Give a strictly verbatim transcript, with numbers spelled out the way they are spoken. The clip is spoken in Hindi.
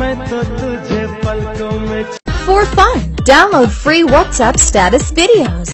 मैं तो तुझे पलकों में। For fun, download free WhatsApp status videos.